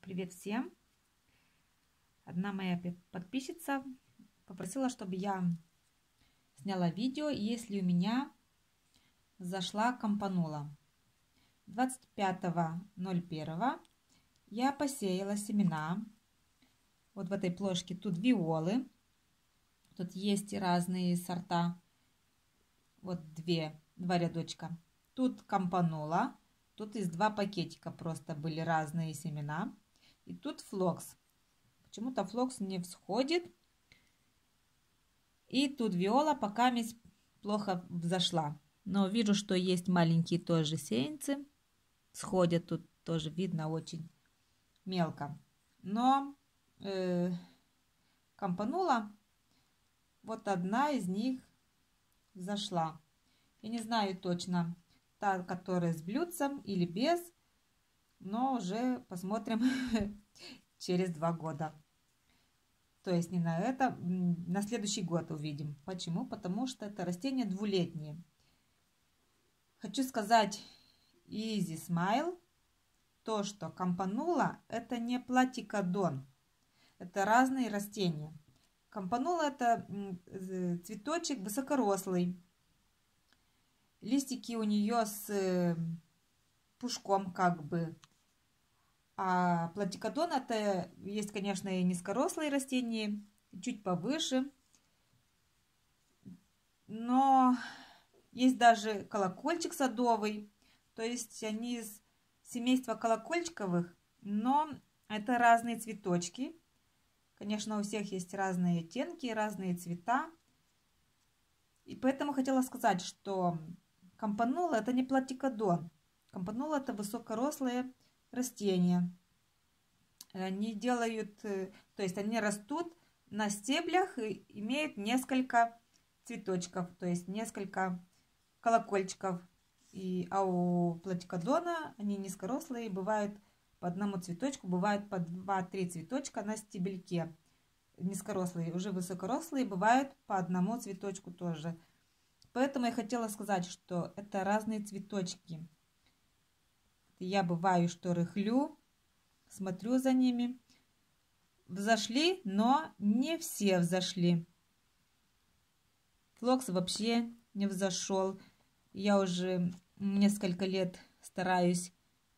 Привет всем! Одна моя подписчица попросила, чтобы я сняла видео, если у меня зашла кампанула. 25.01 я посеяла семена. Вот в этой плошке тут виолы. Тут есть разные сорта. Вот два рядочка. Тут кампанула. Тут из 2 пакетика просто были разные семена. И тут флокс. Почему-то флокс не всходит. И тут виола пока плохо взошла. Но вижу, что есть маленькие тоже сеянцы. Сходят тут тоже видно очень мелко. Но кампанула, вот одна из них взошла. Я не знаю точно, та, которая с блюдцем или без. Но уже посмотрим через 2 года. То есть не на это, на следующий год увидим. Почему? Потому что это растение двулетнее. Хочу сказать Easy Smile, то, что кампанула, это не платикодон. Это разные растения. Кампанула это цветочек высокорослый. Листики у нее с пушком как бы. А платикодон это есть, конечно, и низкорослые растения, чуть повыше. Но есть даже колокольчик садовый. То есть они из семейства колокольчиковых, но это разные цветочки. Конечно, у всех есть разные оттенки, разные цвета. И поэтому хотела сказать, что кампанула это не платикодон. Кампанула это высокорослые растения. Они делают, то есть они растут на стеблях и имеют несколько цветочков, то есть несколько колокольчиков. А у платикодона они низкорослые, бывают по одному цветочку, бывают по 2-3 цветочка на стебельке. Низкорослые, уже высокорослые бывают по одному цветочку тоже. Поэтому я хотела сказать, что это разные цветочки. Я бываю, что рыхлю, смотрю за ними. Взошли, но не все взошли. Флокс вообще не взошел. Я уже несколько лет стараюсь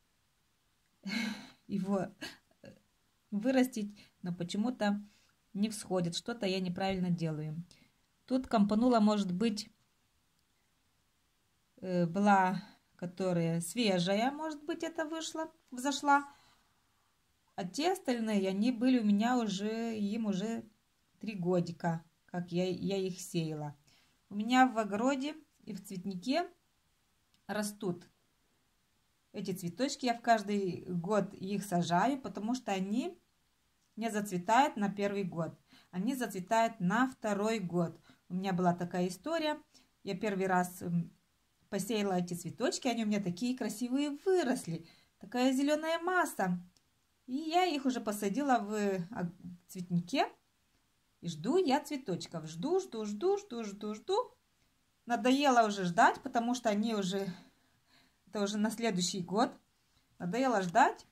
его вырастить, но почему-то не всходит. Что-то я неправильно делаю. Тут кампанула, может быть, была, которая свежая, может быть, это взошла. А те остальные, они были у меня им уже 3 годика, как я их сеяла. У меня в огороде и в цветнике растут эти цветочки. Я в каждый год их сажаю, потому что они не зацветают на 1-й год. Они зацветают на 2-й год. У меня была такая история. Я 1-й раз посеяла эти цветочки, они у меня такие красивые выросли. Такая зеленая масса. И я их уже посадила в цветнике. И жду я цветочков. Жду. Надоело уже ждать, потому что они уже... Это уже на следующий год. Надоело ждать.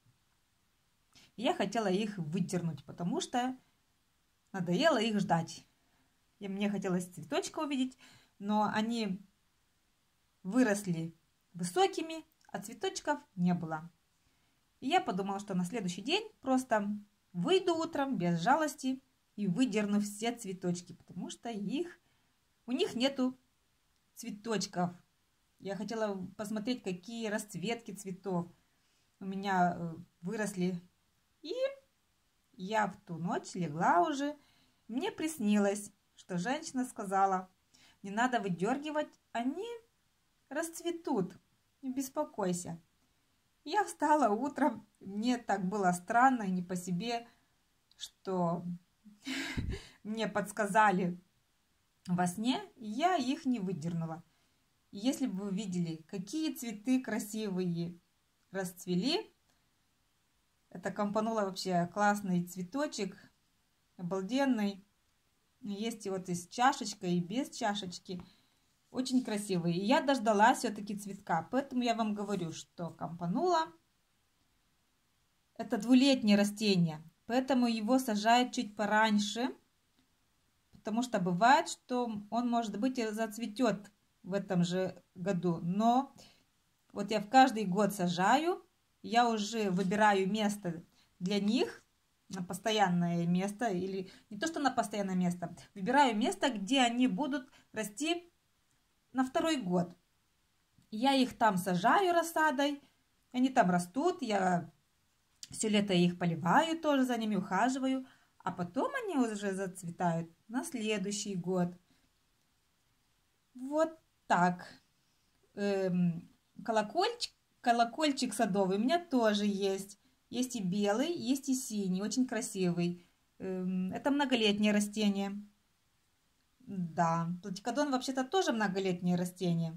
И я хотела их выдернуть, потому что надоело их ждать. И мне хотелось цветочка увидеть, но они выросли высокими, а цветочков не было. И я подумала, что на следующий день просто выйду утром без жалости и выдерну все цветочки, потому что у них нету цветочков. Я хотела посмотреть, какие расцветки цветов у меня выросли. И я в ту ночь легла уже. Мне приснилось, что женщина сказала, не надо выдергивать, они расцветут, не беспокойся. Я встала утром, мне так было странно и не по себе, что мне подсказали во сне, и я их не выдернула. И если бы вы видели, какие цветы красивые расцвели, это кампанула вообще классный цветочек, обалденный. Есть и вот и с чашечкой, и без чашечки. Очень красивые. И я дождалась все-таки цветка. Поэтому я вам говорю, что кампанула это двулетнее растение, поэтому его сажают чуть пораньше, потому что бывает, что он, может быть, и зацветет в этом же году. Но вот я в каждый год сажаю, я уже выбираю место для них, на постоянное место, или не то, что на постоянное место, выбираю место, где они будут расти на второй год. Я их там сажаю рассадой, они там растут, я все лето их поливаю тоже, за ними ухаживаю, а потом они уже зацветают на следующий год. Вот так. Колокольчик садовый у меня тоже есть. Есть и белый, есть и синий, очень красивый. Это многолетнее растение. Да, платикодон вообще-то тоже многолетнее растение.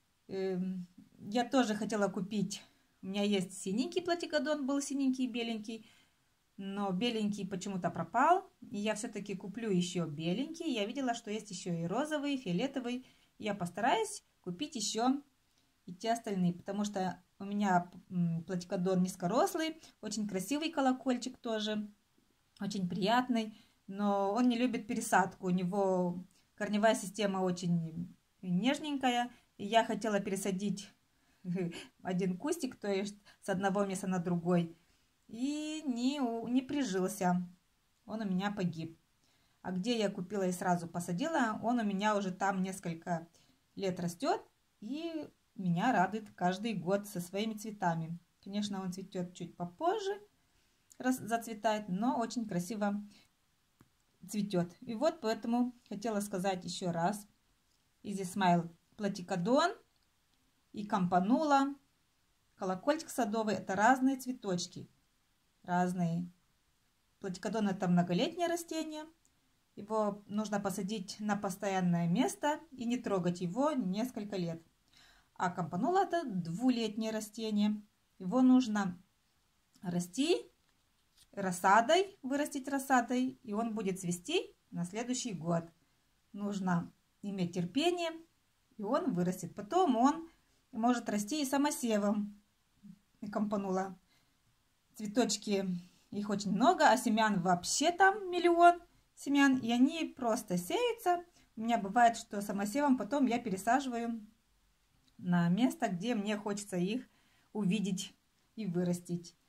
Я тоже хотела купить. У меня есть синенький платикодон, был синенький и беленький. Но беленький почему-то пропал. И я все-таки куплю еще беленький. Я видела, что есть еще и розовый, фиолетовый. Я постараюсь купить еще и те остальные, потому что у меня платикодон низкорослый, очень красивый колокольчик тоже, очень приятный, но он не любит пересадку, у него корневая система очень нежненькая, и я хотела пересадить один кустик, то есть с одного места на другой, и не прижился, он у меня погиб. А где я купила и сразу посадила, он у меня уже там несколько лет растет, и меня радует каждый год со своими цветами. Конечно, он цветет чуть попозже, зацветает, но очень красиво цветет. И вот поэтому хотела сказать еще раз. Easy Smile платикодон и кампанула, колокольчик садовый – это разные цветочки. Разные. Платикодон – это многолетнее растение. Его нужно посадить на постоянное место и не трогать его несколько лет. А кампанула – это двулетнее растение. Его нужно расти рассадой, вырастить рассадой, и он будет цвести на следующий год. Нужно иметь терпение, и он вырастет. Потом он может расти и самосевом. Кампанула. Цветочки, их очень много, а семян вообще там миллион семян, и они просто сеются. У меня бывает, что самосевом потом я пересаживаю на место, где мне хочется их увидеть и вырастить.